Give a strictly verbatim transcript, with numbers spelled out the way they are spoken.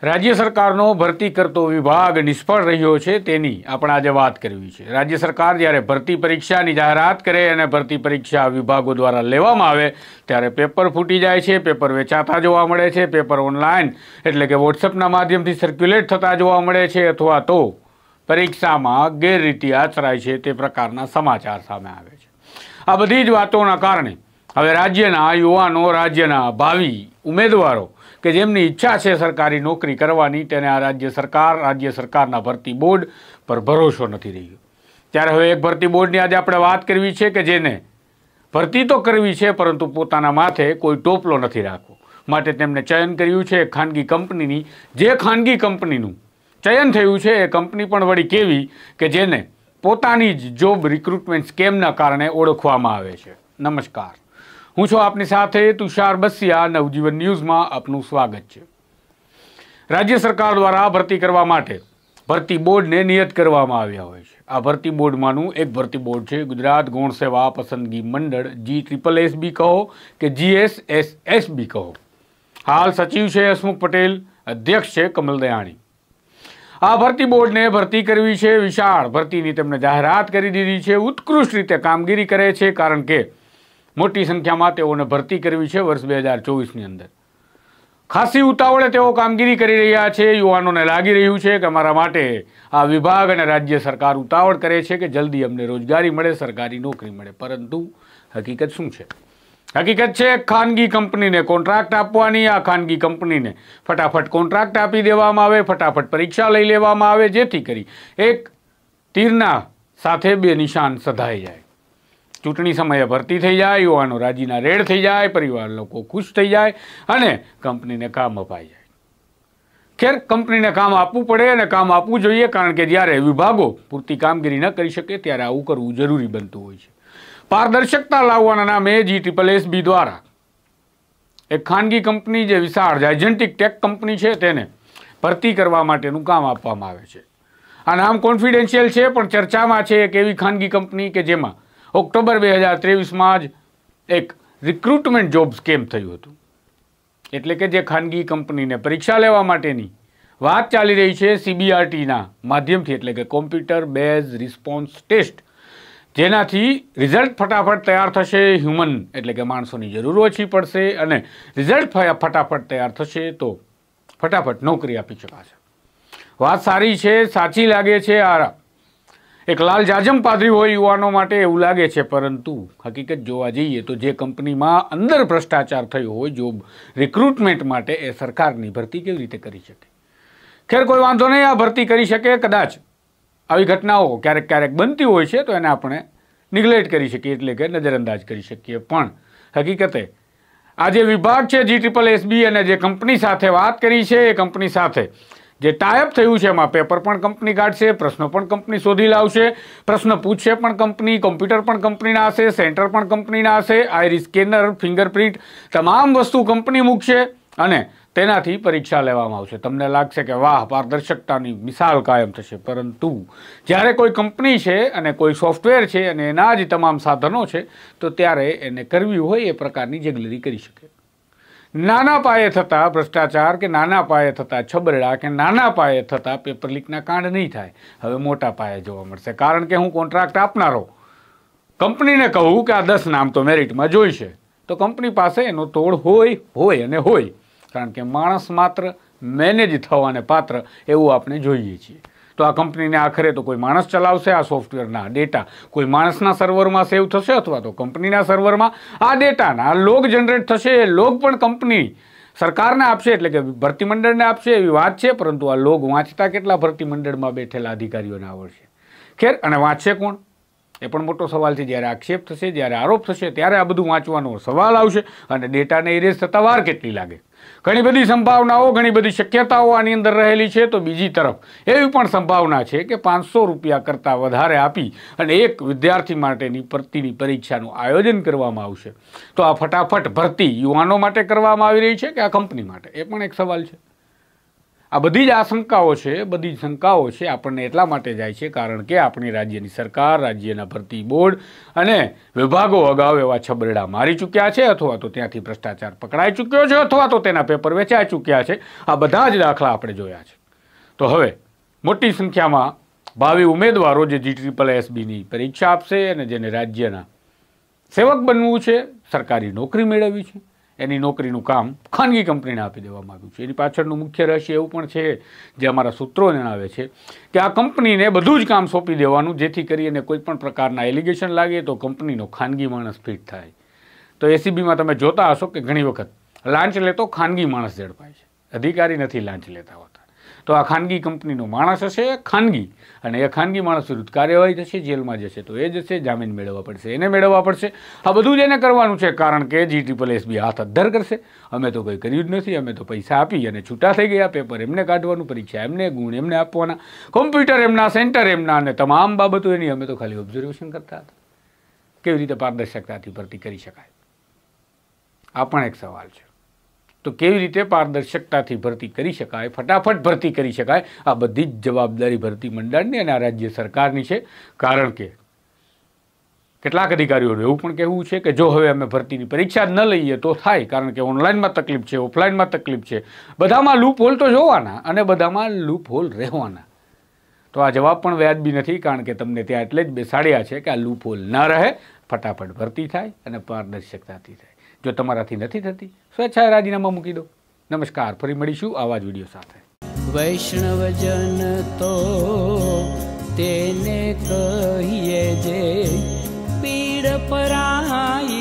રાજ્ય સરકારનો ભરતી કરતો વિભાગ નિષ્ફળ રહ્યો છે તેની આપણે આજે વાત કરવી છે। રાજ્ય સરકાર જ્યારે ભરતી પરીક્ષાની જાહેરાત કરે અને ભરતી પરીક્ષા વિભાગો દ્વારા લેવામાં આવે ત્યારે પેપર ફૂટી જાય છે, પેપર વેચાતા જોવા મળે છે, પેપર ઓનલાઈન એટલે કે વોટ્સએપના માધ્યમથી સર્ક્યુલેટ થતા જોવા મળે છે અથવા તો પરીક્ષામાં ગેરરીતિ આચરાય છે તે પ્રકારના સમાચાર સામે આવે છે। આ બધી જ વાતોના કારણે હવે રાજ્યના યુવાનો, રાજ્યના ભાવિ ઉમેદવારો કે જેમની ઈચ્છા છે સરકારી નોકરી કરવાની તેને આ રાજ્ય સરકાર રાજ્ય સરકારના ભરતી બોર્ડ પર ભરોસો નથી રહ્યો। ત્યારે હવે એક ભરતી બોર્ડની આજે આપણે વાત કરવી છે કે જેને ભરતી તો કરવી છે પરંતુ પોતાના માથે કોઈ ટોપલો નથી રાખવો, માટે તેમણે ચયન કર્યું છે ખાનગી કંપનીની। જે ખાનગી કંપનીનું ચયન થયું છે એ કંપની પણ વળી કેવી કે જેને પોતાની જ જોબ રિક્રુટમેન્ટ સ્કેમના કારણે ઓળખવામાં આવે છે। નમસ્કાર, હું છું આપની સાથે તુષાર બસિયા। નવજીવન ન્યૂઝમાં આપનું સ્વાગત છે। રાજ્ય સરકાર દ્વારા ભરતી કરવા માટે ભરતી બોર્ડને નિયત કરવામાં આવ્યા હોય છે। આ ભરતી બોર્ડમાંનું એક ભરતી બોર્ડ છે ગુજરાત ગૌણ સેવા પસંદગી મંડળ, જી ટ્રિપલ એસ બી કહો કે G S S S B કહો। હાલ સચિવ છે હસમુખ પટેલ, અધ્યક્ષ છે કમલ દયાણી। આ ભરતી બોર્ડને ભરતી કરવી છે, વિશાળ ભરતીની તેમણે જાહેરાત કરી દીધી છે। ઉત્કૃષ્ટ રીતે કામગીરી કરે છે કારણ કે મોટી સંખ્યામાં તેઓને ભરતી કરવી છે વર્ષ બે હજાર ચોવીસની અંદર। ખાસી ઉતાવળે તેઓ કામગીરી કરી રહ્યા છે। યુવાનોને લાગી રહ્યું છે કે અમારા માટે આ વિભાગ અને રાજ્ય સરકાર ઉતાવળ કરે છે કે જલ્દી અમને રોજગારી મળે, સરકારી નોકરી મળે, પરંતુ હકીકત શું છે? હકીકત છે ખાનગી કંપનીને કોન્ટ્રાક્ટ આપવાની। આ ખાનગી કંપનીને ફટાફટ કોન્ટ્રાક્ટ આપી દેવામાં આવે, ફટાફટ પરીક્ષા લઈ લેવામાં આવે, જેથી કરી એક તીરના સાથે બે નિશાન સધાઈ જાય। ચૂંટણી સમયે ભરતી થઈ જાય, યુવાનો રાજીના રેડ થઈ જાય, પરિવાર લોકો ખુશ થઈ જાય અને કંપનીને કામ અપાઈ જાય। ખેર, કંપનીને કામ આપવું પડે અને કામ આપવું જોઈએ કારણ કે જ્યારે વિભાગો પૂરતી કામગીરી ન કરી શકે ત્યારે આવું કરવું જરૂરી બનતું હોય છે। પારદર્શકતા લાવવાના નામે જી ટ્રિપલ એસ બી દ્વારા એક ખાનગી કંપની જે વિશાળ જાયજેન્ટિક ટેક કંપની છે તેને ભરતી કરવા માટેનું કામ આપવામાં આવે છે। આ નામ કોન્ફિડેન્શિયલ છે પણ ચર્ચામાં છે એક એવી ખાનગી કંપની કે જેમાં ઓક્ટોબર બે હજાર ત્રેવીસમાં જ એક રિક્રુટમેન્ટ જોબ સ્કેમ થયું હતું। એટલે કે જે ખાનગી કંપનીને પરીક્ષા લેવા માટેની વાત ચાલી રહી છે સીબીઆરટીના માધ્યમથી, એટલે કે કોમ્પ્યુટર બેઝ રિસ્પોન્સ ટેસ્ટ, જેનાથી રિઝલ્ટ ફટાફટ તૈયાર થશે, હ્યુમન એટલે કે માણસોની જરૂર ઓછી પડશે અને રિઝલ્ટ ફટાફટ તૈયાર થશે તો ફટાફટ નોકરી આપી શકાશે। વાત સારી છે, સાચી લાગે છે, આ એક લાલ જાજમ પાદરી હોય યુવાનો માટે એવું લાગે છે, પરંતુ હકીકત જોવા જઈએ તો જે કંપનીમાં અંદર ભ્રષ્ટાચાર થયો હોય જોબ રિક્રુટમેન્ટ માટે એ સરકારની ભરતી કેવી રીતે કરી શકે? ખેર, કોઈ વાંધો નહીં, આ ભરતી કરી શકે। કદાચ આવી ઘટનાઓ ક્યારેક ક્યારેક બનતી હોય છે તો એને આપણે નિગ્લેક્ટ કરી શકીએ એટલે કે નજરઅંદાજ કરી શકીએ, પણ હકીકતે આ જે વિભાગ છે જી ટ્રિપલ એસ બી અને જે કંપની સાથે વાત કરી છે એ કંપની સાથે જે ટાઈઅપ થયું છે એમાં પેપર પણ કંપની કાઢશે, પ્રશ્નો પણ કંપની શોધી લાવશે, પ્રશ્ન પૂછશે પણ કંપની, કોમ્પ્યુટર પણ કંપનીના હશે, સેન્ટર પણ કંપનીના હશે, આઈરિસ સ્કેનર, ફિંગરપ્રિન્ટ, તમામ વસ્તુ કંપની મૂકશે અને તેનાથી પરીક્ષા લેવામાં આવશે। તમને લાગશે કે વાહ, પારદર્શકતાની મિસાલ કાયમ થશે, પરંતુ જ્યારે કોઈ કંપની છે અને કોઈ સોફ્ટવેર છે અને એના જ તમામ સાધનો છે તો ત્યારે એને કરવી હોય એ પ્રકારની જગલરી કરી શકે। નાના પાયે થતા ભ્રષ્ટાચાર કે નાના પાયે થતા છબરડા કે નાના પાયે થતા પેપર લીકના કાંડ નહીં થાય, હવે મોટા પાયે જોવા મળશે। કારણ કે હું કોન્ટ્રાક્ટ આપનારો કંપનીને કહું કે આ દસ નામ તો મેરિટમાં જોઈશે તો કંપની પાસે એનો તોડ હોય હોય અને હોય, કારણ કે માણસ માત્ર મેનેજ થવાને પાત્ર એવું આપણે જોઈએ છીએ। તો આ કંપનીને આખરે તો કોઈ માણસ ચલાવશે, આ સોફ્ટવેરના ડેટા કોઈ માણસના સર્વરમાં સેવ થશે અથવા તો કંપનીના સર્વરમાં આ ડેટાના લોગ જનરેટ થશે, એ લોગ પણ કંપની સરકારને આપશે એટલે કે ભરતી મંડળને આપશે એવી વાત છે, પરંતુ આ લોગ વાંચતા કેટલા ભરતી મંડળમાં બેઠેલા અધિકારીઓને આવડશે? ખેર, અને વાંચશે કોણ એ પણ મોટો સવાલ છે। જ્યારે આક્ષેપ થશે, જ્યારે આરોપ થશે ત્યારે આ બધું વાંચવાનો સવાલ આવશે અને ડેટાને ઇરેઝ થતા વાર કેટલી લાગે? ઘણી બધી સંભાવનાઓ, ઘણી બધી શક્યતાઓ આની અંદર રહેલી છે। તો બીજી તરફ એવી પણ સંભાવના છે કે પાંચસો રૂપિયા કરતાં વધારે આપી અને એક વિદ્યાર્થી માટેની ભરતીની પરીક્ષાનું આયોજન કરવામાં આવશે તો આ ફટાફટ ભરતી યુવાનો માટે કરવામાં આવી રહી છે કે આ કંપની માટે? એ પણ એક સવાલ છે। આ બધી જ આશંકાઓ છે, બધી જ શંકાઓ છે આપણને એટલા માટે જાય છે કારણ કે આપણી રાજ્યની સરકાર, રાજ્યના ભરતી બોર્ડ અને વિભાગો અગાઉ એવા છબરડા મારી ચૂક્યા છે, અથવા તો ત્યાંથી ભ્રષ્ટાચાર પકડાઈ ચૂક્યો છે, અથવા તો તેના પેપર વેચાઈ ચૂક્યા છે. આ બધા જ દાખલા આપણે જોયા છે. તો હવે મોટી સંખ્યામાં ભાવિ ઉમેદવારો જે જી ટ્રિપલ એસબીની પરીક્ષા આપશે અને જેને રાજ્યના સેવક બનવું છે, સરકારી નોકરી મેળવવી છે, એની નોકરીનું કામ ખાનગી કંપનીને આપી દેવામાં આવ્યું છે. એની પાછળનું મુખ્ય રહસ્ય એવું પણ છે જે અમારા સૂત્રો જણાવે છે કે આ કંપનીને બધું જ કામ સોંપી દેવાનું, જેથી કરીને કોઈ પણ પ્રકારના એલિગેશન લાગે તો કંપનીનો ખાનગી માણસ ફિટ થાય. તો એસીબીમાં તમે જોતા હશો કે ઘણી વખત લાંચ લેતો ખાનગી માણસ ઝડપાય છે, અધિકારી નથી લાંચ લેતા હોતા. તો આ ખાનગી કંપનીનો માણસ હશે, ખાનગી, અને એ ખાનગી માણસ વિરુદ્ધ કાર્યવાહી થશે, જેલમાં જશે તો એ જશે, જામીન મેળવવા પડશે, એને મેળવવા પડશે. આ બધું જ એને કરવાનું છે કારણ કે જી ટ્રિપલ એસબી હાથ અદ્ધર કરશે. અમે તો કંઈ કર્યું જ નથી, અમે તો પૈસા આપી અને છૂટા થઈ ગયા. પેપર એમને કાઢવાનું, પરીક્ષા એમને, ગુણ એમને આપવાના, કોમ્પ્યુટર એમના, સેન્ટર એમના, અને તમામ બાબતો એની. અમે તો ખાલી ઓબ્ઝર્વેશન કરતા હતા. કેવી રીતે પારદર્શકતાથી ભરતી કરી શકાય, આ પણ એક સવાલ છે. તો કેવી રીતે પારદર્શકતાથી ભરતી કરી શકાય, ફટાફટ ભરતી કરી શકાય, આ બધી જ જવાબદારી ભરતી મંડળની અને આ રાજ્ય સરકારની છે. કારણ કે કેટલાક અધિકારીઓનું એવું પણ કહેવું છે કે જો હવે અમે ભરતીની પરીક્ષા જ ન લઈએ તો થાય, કારણ કે ઓનલાઈનમાં તકલીફ છે, ઓફલાઈનમાં તકલીફ છે, બધામાં લૂપ હોલ તો જોવાના અને બધામાં લૂપ હોલ રહેવાના. તો આ જવાબ પણ વ્યાજબી નથી, કારણ કે તમને ત્યાં એટલે જ બેસાડ્યા છે કે આ લૂપ હોલ ન રહે, ફટાફટ ભરતી થાય અને પારદર્શકતાથી થાય. જો તમારાથી નથી થતી, સ્વેચ્છાએ રાજીનામા મૂકી દો. નમસ્કાર, ફરી મળીશું આવા જ વિડીયો સાથે. વૈષ્ણવજન તો તેને કહીએ જે પીડ પરાઈ.